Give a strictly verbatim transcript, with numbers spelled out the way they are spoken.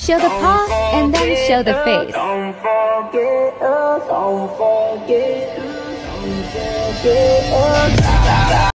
Show the paws and then show the face. Don't forget us, don't forget us, don't forget us.